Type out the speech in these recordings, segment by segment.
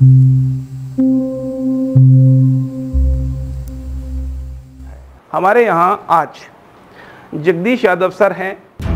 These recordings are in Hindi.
हमारे यहाँ आज जगदीश यादव सर हैं।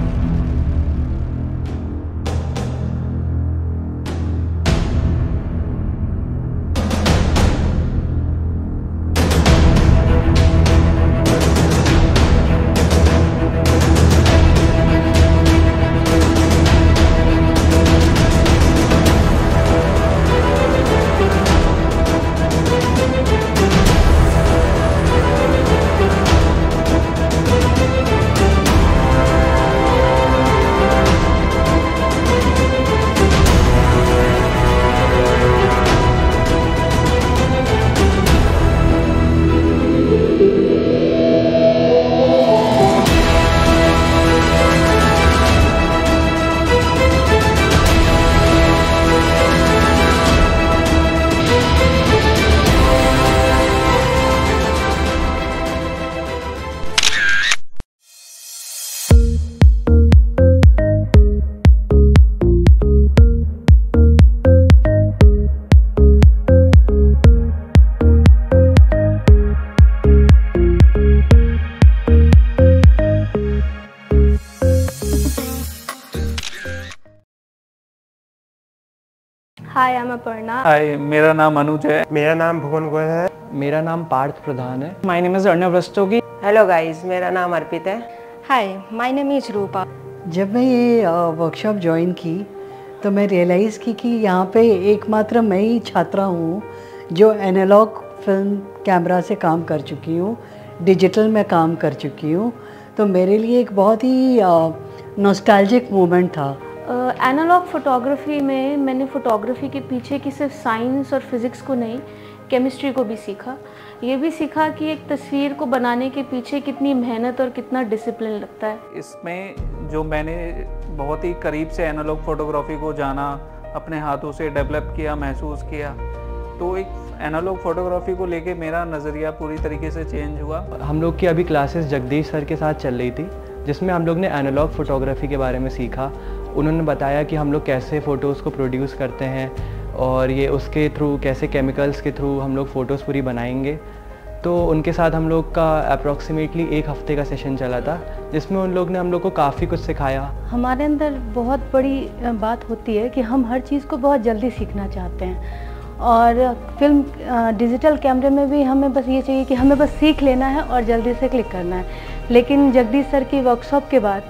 हाय, I'm अपर्णा। हाय, मेरा नाम अनुज है। मेरा नाम भुवन गोयल है। मेरा नाम पार्थ प्रधान है। My name is Arnav Rastogi. Hello guys, मेरा नाम अर्पित है। Hi, my name is Rupa. जब मैं ये वर्कशॉप ज्वाइन की तो मैं रियलाइज़ की कि यहाँ पे एकमात्र मैं ही छात्रा हूँ जो एनालॉग फिल्म कैमरा से काम कर चुकी हूँ, डिजिटल में काम कर चुकी हूँ। तो मेरे लिए एक बहुत ही नॉस्टैल्जिक मोमेंट था। एनालॉग फोटोग्राफी में मैंने फोटोग्राफी के पीछे की सिर्फ साइंस और फिज़िक्स को नहीं, केमिस्ट्री को भी सीखा। ये भी सीखा कि एक तस्वीर को बनाने के पीछे कितनी मेहनत और कितना डिसिप्लिन लगता है। इसमें जो मैंने बहुत ही करीब से एनालॉग फोटोग्राफी को जाना, अपने हाथों से डेवलप किया, महसूस किया, तो एक एनालॉग फोटोग्राफी को लेके मेरा नज़रिया पूरी तरीके से चेंज हुआ। हम लोग की अभी क्लासेस जगदीश सर के साथ चल रही थी, जिसमें हम लोग ने एनालॉग फोटोग्राफी के बारे में सीखा। उन्होंने बताया कि हम लोग कैसे फ़ोटोज़ को प्रोड्यूस करते हैं और ये उसके थ्रू कैसे केमिकल्स के थ्रू हम लोग फ़ोटोज़ पूरी बनाएंगे। तो उनके साथ हम लोग का अप्रॉक्सीमेटली 1 हफ़्ते का सेशन चला था, जिसमें उन लोग ने हम लोग को काफ़ी कुछ सिखाया। हमारे अंदर बहुत बड़ी बात होती है कि हम हर चीज़ को बहुत जल्दी सीखना चाहते हैं, और फिल्म डिजिटल कैमरे में भी हमें बस ये चाहिए कि हमें बस सीख लेना है और जल्दी से क्लिक करना है। लेकिन जगदीश सर की वर्कशॉप के बाद,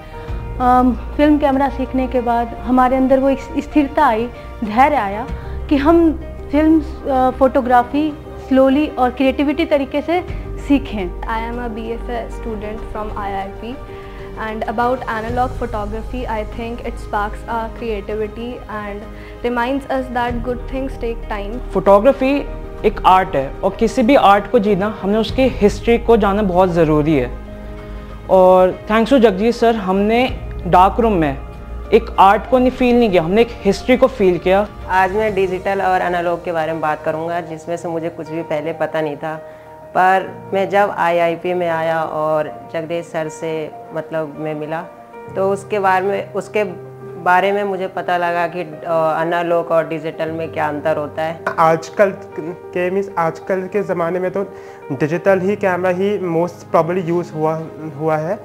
फिल्म कैमरा सीखने के बाद हमारे अंदर वो एक स्थिरता आई, धैर्य आया कि हम फिल्म फोटोग्राफी स्लोली और क्रिएटिविटी तरीके से सीखें। I am a BFA student from IIP, and about analog photography, I think it sparks our creativity and reminds us that good things take time. Photography एक आर्ट है और किसी भी आर्ट को जीना हमने उसकी हिस्ट्री को जानना बहुत ज़रूरी है। और थैंक्स टू जगदीश सर, हमने डार्क रूम में एक आर्ट को फील नहीं किया, हमने एक हिस्ट्री को फील किया। आज मैं डिजिटल और एनालॉग के बारे में बात करूंगा, जिसमें से मुझे कुछ भी पहले पता नहीं था। पर मैं जब IIP में आया और जगदीश सर से मैं मिला, तो उसके बारे में मुझे पता लगा कि एनालॉग और डिजिटल में क्या अंतर होता है। आजकल के ज़माने में तो डिजिटल ही कैमरा ही मोस्ट प्रॉबली यूज़ हुआ है।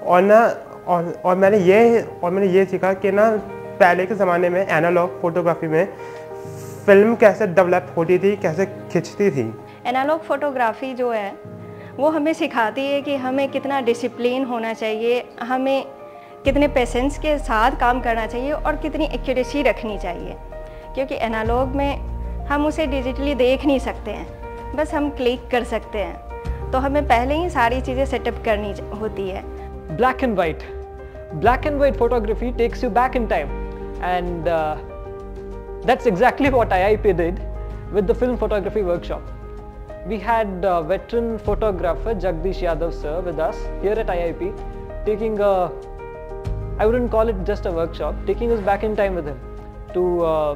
और मैंने ये सीखा कि ना, पहले के ज़माने में एनालॉग फोटोग्राफी में फिल्म कैसे डेवलप होती थी, कैसे खिंचती थी। एनालॉग फोटोग्राफी जो है वो हमें सिखाती है कि हमें कितना डिसिप्लिन होना चाहिए, हमें कितने पेशेंस के साथ काम करना चाहिए और कितनी एक्यूरेसी रखनी चाहिए। क्योंकि एनालॉग में हम उसे डिजिटली देख नहीं सकते हैं, बस हम क्लिक कर सकते हैं, तो हमें पहले ही सारी चीज़ें सेटअप करनी होती है। Black and white photography takes you back in time, and that's exactly what IIP did with the film photography workshop. We had veteran photographer Jagdish Yadav sir with us here at IIP, taking I wouldn't call it just a workshop, taking us back in time with him to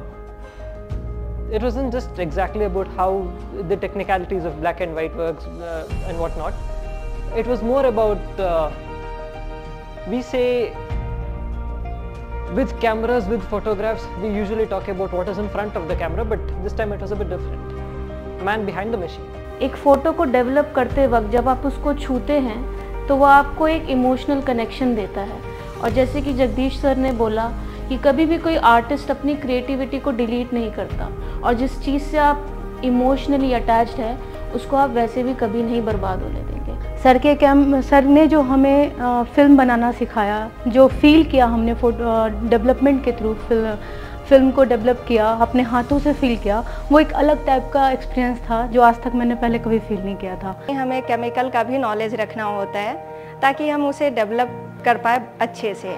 it wasn't just exactly about how the technicalities of black and white works and whatnot. It was more about we say with cameras, with photographs, we usually talk about what is in front of the camera, but this time it was a bit different. Man behind the machine. एक फ़ोटो को डेवलप करते वक्त जब आप उसको छूते हैं तो वो आपको एक इमोशनल कनेक्शन देता है। और जैसे कि जगदीश सर ने बोला कि कभी भी कोई आर्टिस्ट अपनी क्रिएटिविटी को डिलीट नहीं करता, और जिस चीज़ से आप इमोशनली अटैच्ड है उसको आप वैसे भी कभी नहीं बर्बाद होने देंगे। सर ने जो हमें फ़िल्म बनाना सिखाया, जो फील किया हमने फोटो डेवलपमेंट के थ्रू फिल्म को डेवलप किया, अपने हाथों से फील किया, वो एक अलग टाइप का एक्सपीरियंस था जो आज तक मैंने पहले कभी फील नहीं किया था। हमें केमिकल का भी नॉलेज रखना होता है ताकि हम उसे डेवलप कर पाए अच्छे से।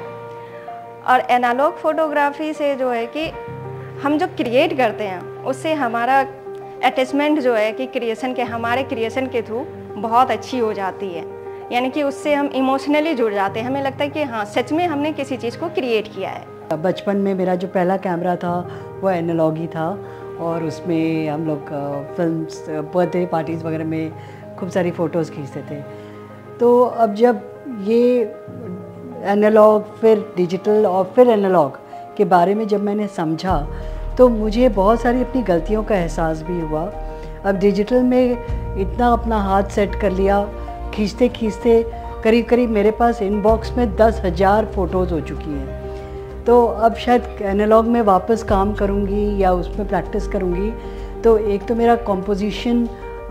और एनालॉग फोटोग्राफी से जो है कि हम जो क्रिएट करते हैं उससे हमारा अटैचमेंट जो है कि हमारे क्रिएशन के थ्रू बहुत अच्छी हो जाती है, यानी कि उससे हम इमोशनली जुड़ जाते हैं। हमें लगता है कि हाँ सच में हमने किसी चीज़ को क्रिएट किया है। बचपन में मेरा जो पहला कैमरा था वो एनालॉग ही था, और उसमें हम लोग फिल्म्स, बर्थडे पार्टीज़ वगैरह में खूब सारी फ़ोटोज़ खींचते थे। तो अब जब ये एनालॉग फिर डिजिटल और फिर एनालॉग के बारे में जब मैंने समझा तो मुझे बहुत सारी अपनी गलतियों का एहसास भी हुआ। अब डिजिटल में इतना अपना हाथ सेट कर लिया, खींचते खींचते करीब करीब मेरे पास इनबॉक्स में 10,000 फ़ोटोज़ हो चुकी हैं। तो अब शायद एनालॉग में वापस काम करूँगी या उसमें प्रैक्टिस करूँगी तो एक तो मेरा कॉम्पोजिशन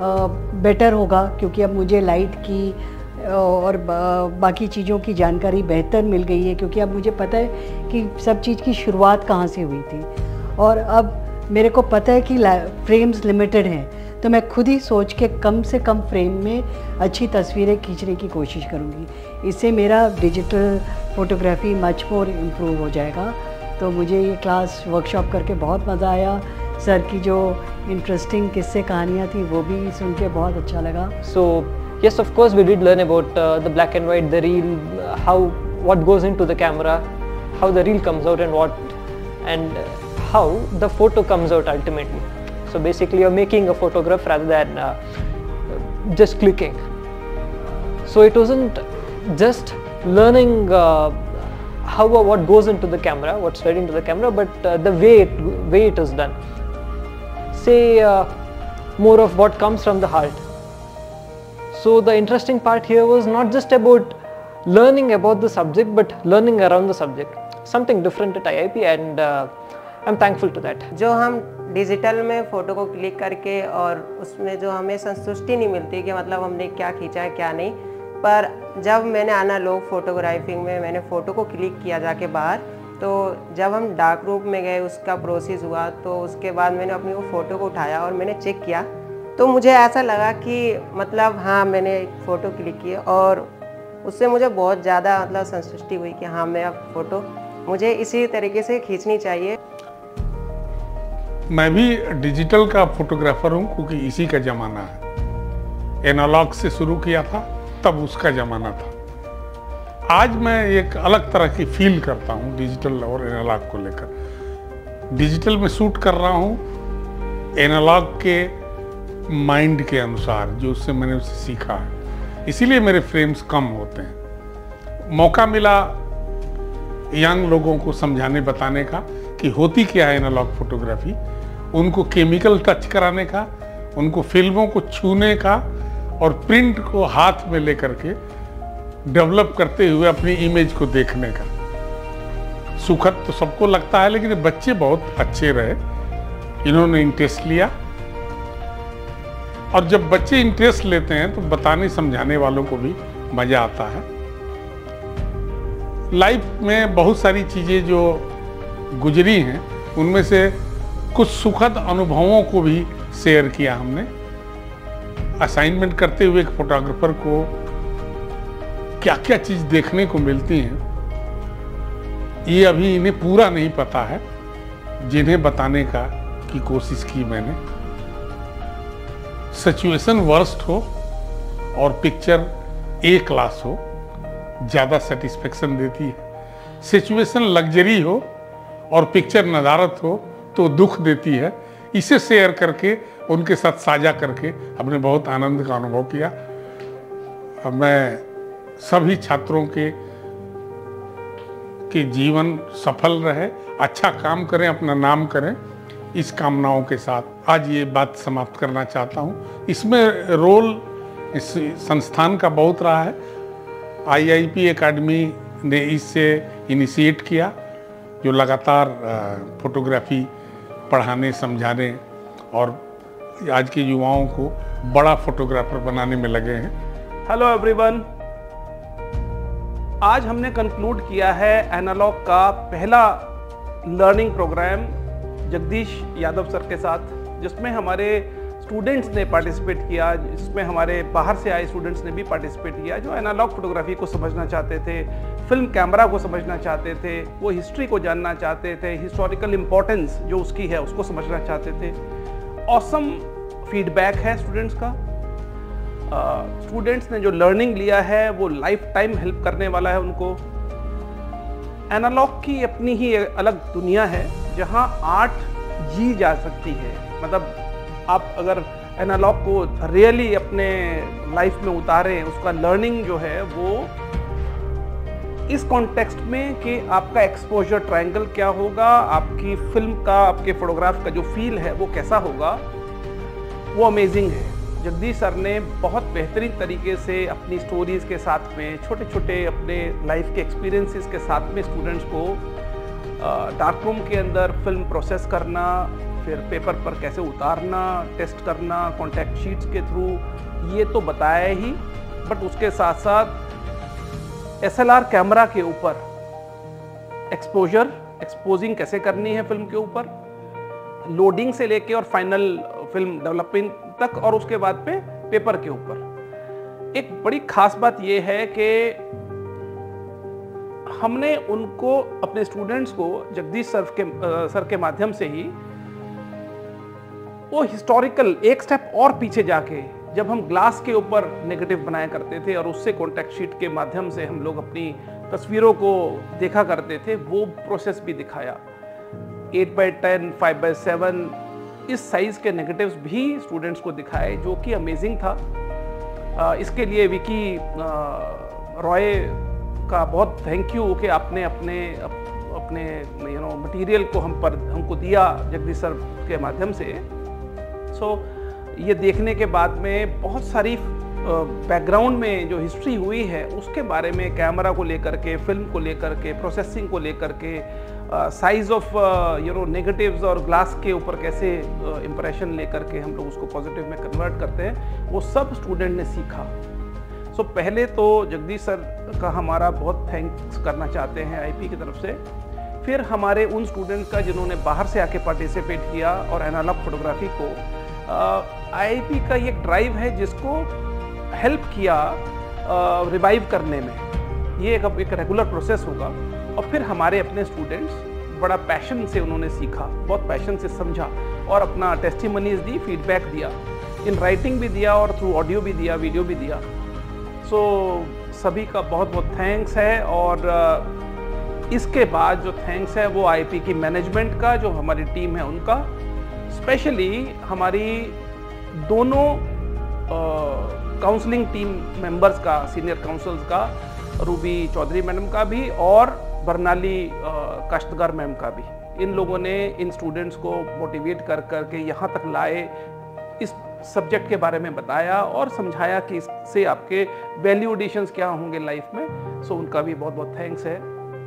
बेटर होगा, क्योंकि अब मुझे लाइट की और बाकी चीज़ों की जानकारी बेहतर मिल गई है, क्योंकि अब मुझे पता है कि सब चीज़ की शुरुआत कहाँ से हुई थी। और अब मेरे को पता है कि फ्रेम्स लिमिटेड हैं, तो मैं खुद ही सोच के कम से कम फ्रेम में अच्छी तस्वीरें खींचने की कोशिश करूँगी। इससे मेरा digital photography much more improve हो जाएगा। तो मुझे ये क्लास वर्कशॉप करके बहुत मज़ा आया। सर की जो इंटरेस्टिंग किस्से कहानियाँ थी वो भी सुन के बहुत अच्छा लगा। So yes, of course we did learn about the black and white, the reel, what goes into the camera, how the reel comes out and how the photo comes out ultimately. So basically you're making a photograph rather than just clicking. So it wasn't just learning what goes into the camera, what's fed into the camera, but the way it is done. Say more of what comes from the heart. So the interesting part here was not just about learning about the subject, but learning around the subject. Something different at IIP, and I'm thankful to that. जो हम डिजिटल में फ़ोटो को क्लिक करके और उसमें जो हमें संतुष्टि नहीं मिलती कि मतलब हमने क्या खींचा है क्या नहीं, पर जब मैंने एनालॉग फोटोग्राफिंग में मैंने फ़ोटो को क्लिक किया जाके बाहर, तो जब हम डार्क रूम में गए उसका प्रोसेस हुआ, तो उसके बाद मैंने अपनी वो फ़ोटो को उठाया और मैंने चेक किया, तो मुझे ऐसा लगा कि मतलब हाँ मैंने एक फ़ोटो क्लिक की और उससे मुझे बहुत ज़्यादा मतलब संतुष्टि हुई कि हाँ मैं अब फ़ोटो मुझे इसी तरीके से खींचनी चाहिए। मैं भी डिजिटल का फोटोग्राफर हूँ, क्योंकि इसी का ज़माना है। एनालॉग से शुरू किया था, तब उसका ज़माना था। आज मैं एक अलग तरह की फील करता हूँ डिजिटल और एनालॉग को लेकर। डिजिटल में शूट कर रहा हूँ एनालॉग के माइंड के अनुसार, जो उससे मैंने उसे सीखा है, इसीलिए मेरे फ्रेम्स कम होते हैं। मौका मिला यंग लोगों को समझाने बताने का कि होती क्या है एनालॉग फोटोग्राफी, उनको केमिकल टच कराने का, उनको फिल्मों को छूने का और प्रिंट को हाथ में लेकर के डेवलप करते हुए अपनी इमेज को देखने का। सुखद तो सबको लगता है, लेकिन बच्चे बहुत अच्छे रहे, इन्होंने इंटरेस्ट लिया। और जब बच्चे इंटरेस्ट लेते हैं तो बताने समझाने वालों को भी मज़ा आता है। लाइफ में बहुत सारी चीज़ें जो गुजरी हैं, उनमें से कुछ सुखद अनुभवों को भी शेयर किया हमने। असाइनमेंट करते हुए एक फोटोग्राफर को क्या क्या चीज़ देखने को मिलती हैं, ये अभी इन्हें पूरा नहीं पता है, जिन्हें बताने की कोशिश की मैंने। सिचुएशन वर्स्ट हो और पिक्चर ए क्लास हो, ज़्यादा सेटिस्फेक्शन देती है। सिचुएशन लग्जरी हो और पिक्चर नदारत हो तो दुख देती है। इसे शेयर करके उनके साथ साझा करके हमने बहुत आनंद का अनुभव किया। मैं सभी छात्रों के कि जीवन सफल रहे, अच्छा काम करें, अपना नाम करें, इस कामनाओं के साथ आज ये बात समाप्त करना चाहता हूँ। इसमें रोल इस संस्थान का बहुत रहा है। IIP एकेडमी ने इससे इनिशिएट किया, जो लगातार फोटोग्राफी पढ़ाने, समझाने और आज के युवाओं को बड़ा फोटोग्राफर बनाने में लगे हैं। हेलो एवरीवन, आज हमने कंक्लूड किया है एनालॉग का पहला learning programme Jagdish Yadav sir के साथ, जिसमें हमारे स्टूडेंट्स ने पार्टिसिपेट किया, जिसमें हमारे बाहर से आए स्टूडेंट्स ने भी पार्टिसिपेट किया, जो एनालॉग फोटोग्राफी को समझना चाहते थे, फिल्म कैमरा को समझना चाहते थे, वो हिस्ट्री को जानना चाहते थे, हिस्टोरिकल इम्पोर्टेंस जो उसकी है उसको समझना चाहते थे। ऑसम फीडबैक है स्टूडेंट्स का। स्टूडेंट्स ने जो लर्निंग लिया है वो लाइफ टाइम हेल्प करने वाला है उनको। एनालॉग की अपनी ही अलग दुनिया है जहां आर्ट जी जा सकती है। मतलब आप अगर एनालॉग को रियली अपने लाइफ में उतारें, उसका लर्निंग जो है वो इस कॉन्टेक्स्ट में कि आपका एक्सपोजर ट्रायंगल क्या होगा, आपकी फिल्म का, आपके फोटोग्राफ का जो फील है वो कैसा होगा, वो अमेजिंग है। जगदीश सर ने बहुत बेहतरीन तरीके से अपनी स्टोरीज के साथ में, छोटे छोटे अपने लाइफ के एक्सपीरियंसेस के साथ में स्टूडेंट्स को डार्क रूम के अंदर फिल्म प्रोसेस करना, फिर पेपर पर कैसे उतारना, टेस्ट करना कॉन्टैक्ट शीट्स के थ्रू, ये तो बताया ही, बट उसके साथ साथ SLR कैमरा के ऊपर एक्सपोजिंग कैसे करनी है फिल्म के ऊपर, लोडिंग से लेके और फाइनल फिल्म डेवलपिंग तक, और उसके बाद पे पेपर के ऊपर। एक बड़ी खास बात यह है कि हमने उनको, अपने स्टूडेंट्स को जगदीश सर के माध्यम से ही वो हिस्टोरिकल एक स्टेप और पीछे जाके, जब हम ग्लास के ऊपर नेगेटिव बनाया करते थे और उससे कॉन्टैक्ट शीट के माध्यम से हम लोग अपनी तस्वीरों को देखा करते थे, वो प्रोसेस भी दिखाया। 8x10, 5x7 इस साइज के नेगेटिव्स भी स्टूडेंट्स को दिखाए, जो कि अमेजिंग था। इसके लिए विकी रॉय का बहुत थैंक यू कि आपने अपने मटेरियल को हमको दिया जगदीश सर के माध्यम से। ये देखने के बाद में बहुत सारी बैकग्राउंड में जो हिस्ट्री हुई है उसके बारे में, कैमरा को लेकर के, फिल्म को लेकर के, प्रोसेसिंग को लेकर के, साइज ऑफ नेगेटिव्स और ग्लास के ऊपर कैसे इंप्रेशन लेकर के हम लोग उसको पॉजिटिव में कन्वर्ट करते हैं, वो सब स्टूडेंट ने सीखा। पहले तो जगदीश सर का हमारा बहुत थैंक्स करना चाहते हैं IIP की तरफ से। फिर हमारे उन स्टूडेंट्स का जिन्होंने बाहर से आके पार्टिसिपेट किया और एनालॉग फोटोग्राफी को IIP का ये ड्राइव है जिसको हेल्प किया रिवाइव करने में। ये एक रेगुलर प्रोसेस होगा। और फिर हमारे अपने स्टूडेंट्स बड़ा पैशन से उन्होंने सीखा, बहुत पैशन से समझा और अपना टेस्टिमनीज दी, फीडबैक दिया, इन राइटिंग भी दिया और थ्रू ऑडियो भी दिया, वीडियो भी दिया। सभी का बहुत बहुत थैंक्स है। और इसके बाद जो थैंक्स है वो IIP की मैनेजमेंट का, जो हमारी टीम है उनका, स्पेशली हमारी दोनों काउंसलिंग टीम मेंबर्स का, सीनियर काउंसल्स का, रूबी चौधरी मैडम का भी और बरनाली काश्तगार मैम का भी। इन लोगों ने इन स्टूडेंट्स को मोटिवेट कर करके यहाँ तक लाए, इस सब्जेक्ट के बारे में बताया और समझाया कि इससे आपके वैल्यू एडिशंस क्या होंगे लाइफ में। उनका भी बहुत बहुत थैंक्स है।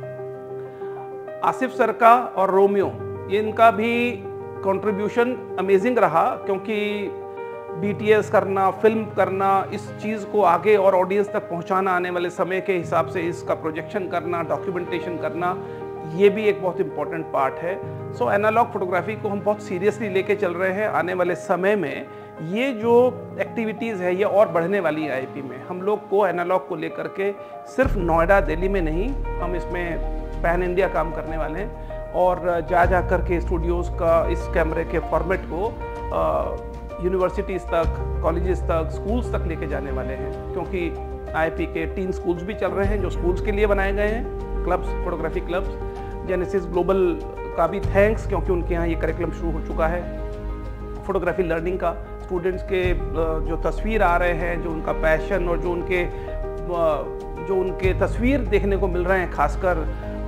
आसिफ सर का और रोमियो, ये इनका भी कंट्रीब्यूशन अमेजिंग रहा, क्योंकि BTS करना, फिल्म करना, इस चीज़ को आगे और ऑडियंस तक पहुंचाना, आने वाले समय के हिसाब से इसका प्रोजेक्शन करना, डॉक्यूमेंटेशन करना, ये भी एक बहुत इंपॉर्टेंट पार्ट है। एनालॉग फोटोग्राफी को हम बहुत सीरियसली लेके चल रहे हैं। आने वाले समय में ये जो एक्टिविटीज़ है ये और बढ़ने वाली है IIP में। हम लोग को एनालॉग को लेकर के सिर्फ नोएडा, दिल्ली में नहीं, हम इसमें पैन इंडिया काम करने वाले हैं और जा कर के स्टूडियोज़ का इस कैमरे के फॉर्मेट को यूनिवर्सिटीज़ तक, कॉलेजेस तक, स्कूल्स तक लेके जाने वाले हैं। क्योंकि IIP के 3 स्कूल्स भी चल रहे हैं जो स्कूल्स के लिए बनाए गए हैं, clubs, photography clubs. Genesis global का भी थैंक्स, क्योंकि उनके यहाँ ये करिकुलम शुरू हो चुका है फोटोग्राफी लर्निंग का। स्टूडेंट्स के जो तस्वीर आ रहे हैं, जो उनका पैशन और जो उनके तस्वीर देखने को मिल रहे हैं, खासकर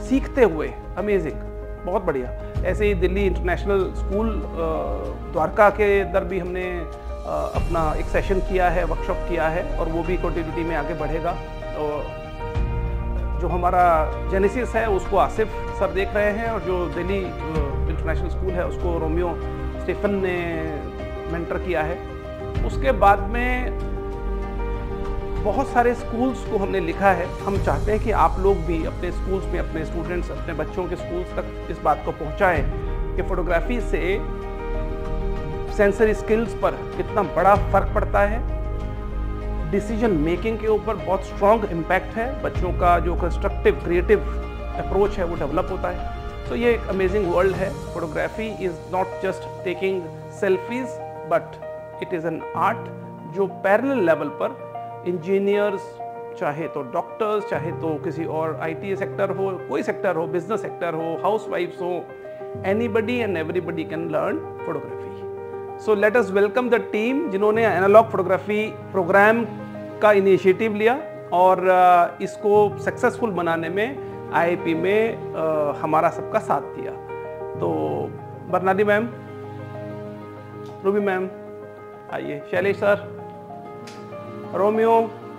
सीखते हुए, अमेजिंग, बहुत बढ़िया। ऐसे ही दिल्ली इंटरनेशनल स्कूल द्वारका के अंदर भी हमने अपना एक सेशन किया है, वर्कशॉप किया है, और वो भी कंटिन्यूटी में आगे बढ़ेगा। और जो हमारा जेनेसिस है उसको आसिफ सर देख रहे हैं, और जो दिल्ली इंटरनेशनल स्कूल है उसको रोमियो स्टीफन ने मेंटर किया है। उसके बाद में बहुत सारे स्कूल्स को हमने लिखा है। हम चाहते हैं कि आप लोग भी अपने स्कूल्स में अपने स्टूडेंट्स, अपने बच्चों के स्कूल्स तक इस बात को पहुंचाएं कि फोटोग्राफी से सेंसरी स्किल्स पर कितना बड़ा फर्क पड़ता है, डिसीजन मेकिंग के ऊपर बहुत स्ट्रॉन्ग इम्पैक्ट है, बच्चों का जो कंस्ट्रक्टिव क्रिएटिव अप्रोच है वो डेवलप होता है। तो ये एक अमेजिंग वर्ल्ड है। Photography is not just taking selfies, but it is an art जो पैरेलल लेवल पर इंजीनियर्स, चाहे तो डॉक्टर्स, चाहे तो किसी और IT सेक्टर हो, कोई सेक्टर हो, बिजनेस सेक्टर हो, हाउसवाइफ्स हो, anybody and everybody can learn photography. So let us welcome the team जिन्होंने एनालॉग फोटोग्राफी प्रोग्राम का इनिशिएटिव लिया और इसको सक्सेसफुल बनाने में IIP में हमारा सबका साथ दिया। तो बरनादी मैम, रूबी मैम आइए, Shailesh sir, Romeo,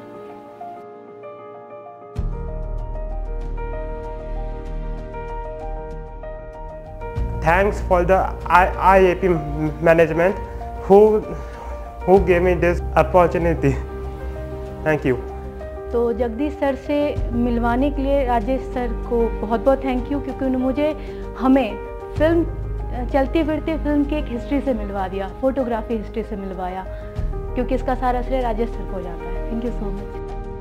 Thanks for the IIP management who gave me this opportunity. Thank you. तो जगदीश सर से मिलवाने के लिए राजेश सर को बहुत बहुत थैंक यू, क्योंकि उन्होंने हमें फिल्म, चलती फिरती फिल्म की एक हिस्ट्री से मिलवा दिया, फोटोग्राफी हिस्ट्री से मिलवाया, क्योंकि इसका सारा श्रेय राजेश सर को जाता है। Thank you so much.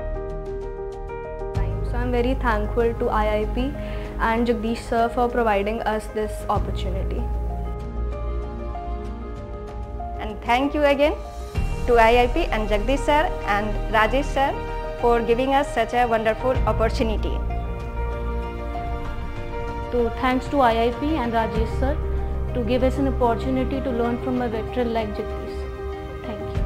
So I'm very thankful to IIP and Jagdish sir for providing us this opportunity. And thank you again to IIP and Jagdish sir and Rajesh sir for giving us such a wonderful opportunity. So thanks to IIP and Rajesh sir to give us an opportunity to learn from a veteran like Jagdish. Thank you.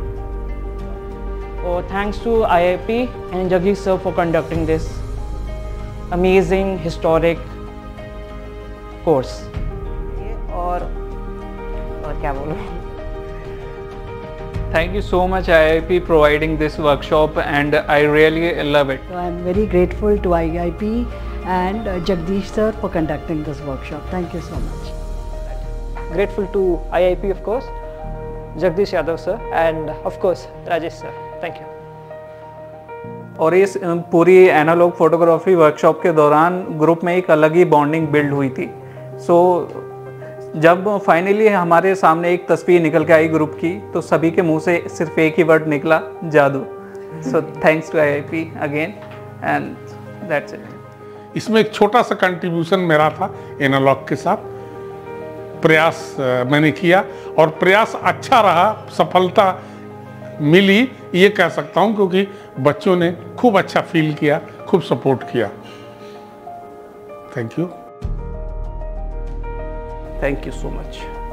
Oh, thanks to IIP and Jagdish sir for conducting this amazing historic course. और क्या बोलूँ? Thank you so much IIP providing this workshop, and I really love it. So I am very grateful to IIP and Jagdish sir for conducting this workshop. Thank you so much. Grateful to IIP of course, Jagdish Yadav sir, and of course Rajesh sir. Thank you. और इस पूरी एनालॉग फोटोग्राफी वर्कशॉप के दौरान ग्रुप में एक अलग ही बॉन्डिंग बिल्ड हुई थी। सो जब फाइनली हमारे सामने एक तस्वीर निकल के आई ग्रुप की, तो सभी के मुंह से सिर्फ एक ही वर्ड निकला, जादू। So thanks to IIP again, and that's it. इसमें एक छोटा सा कंट्रीब्यूशन मेरा था एनालॉग के साथ। प्रयास मैंने किया और प्रयास अच्छा रहा, सफलता मिली ये कह सकता हूँ, क्योंकि बच्चों ने खूब अच्छा फील किया, खूब सपोर्ट किया। Thank you. Thank you so much.